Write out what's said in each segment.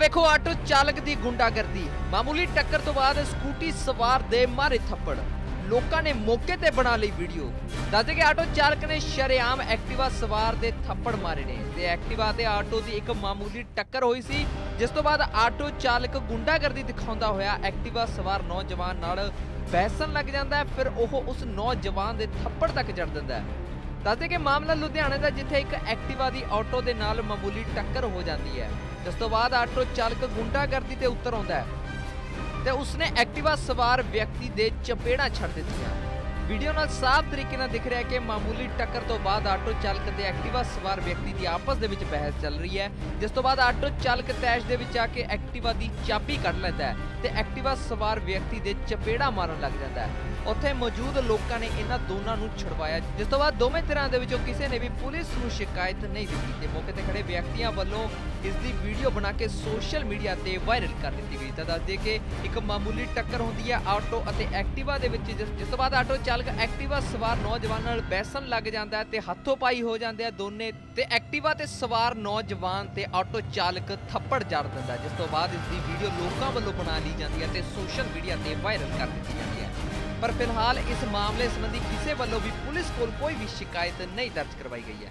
वेखो auto चालक की गुंडागर्दी। मामूली टक्कर तो बाद स्कूटी सवार दे मारे थप्पड़। लोगों ने मौके ते बना ली वीडियो। दसदे कि आटो चालक ने शरेआम एक्टिवा सवार दे थप्पड़ मारे ने ते एक्टिवा ते आटो की एक मामूली टक्कर हुई सी, जिस तो बाद आटो चालक गुंडागर्दी दिखाउंदा होया एक्टिवा सवार नौजवान नाल बहसन लग जाता है। फिर ओह उस नौजवान दे थप्पड़ तक जड़ दिंदा है। दसदे कि मामला लुधियाने का, जिथे एक एक्टिवा की ऑटो के नाल मामूली टक्कर हो जाती है, जिस तो बाद आटो चालक गुंडागर्दी ते उतर आउंदा है ते उसने एक्टिवा सवार व्यक्ति दे चपेड़ा छड़ दित्तियां। वीडियो नाल साफ तरीके नाल दिख रहा है कि मामूली टक्कर तो बाद आटो चालक ते एक्टिवा सवार व्यक्ति की आपस दे विच बहस चल रही है, जिस तो बाद आटो चालक तैश दे विच आके एक्टिवा की चाबी कढ लैंदा है ते एक्टिवा सवार व्यक्ति दे चपेड़ा मारन लग जाता है। उत्थे मौजूद लोगों ने इन्हां दोनों नूं छुड़वाया, जिस तो बाद दोवें धिरां दे विचों किसी ने भी पुलिस नूं शिकायत नहीं दी ते मौके ते खड़े व्यक्तियों वालों इसकी वीडियो बना के सोशल मीडिया ते वायरल कर दी गई। तो दस दे कि एक मामूली टक्कर होंदी है आटो अते एक्टिवा दे विच, जिस तो बाद आटो चालक एक्टिवा सवार नौजवान नाल बहसन लग जाता है ते हथों पाई हो जाते हैं दोने ते एक्टिवा ते सवार नौजवान ते आटो चालक थप्पड़ जड़ दिंदा, जिस तो बाद इसकी वीडियो लोगों वालों बना ली जाती है ते सोशल मीडिया ते वायरल कर दी जाती है। पर फिलहाल इस मामले संबंधी किसी वालों भी पुलिस को कोई भी शिकायत नहीं दर्ज करवाई गई है।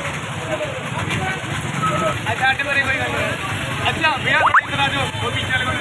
अच्छा भैया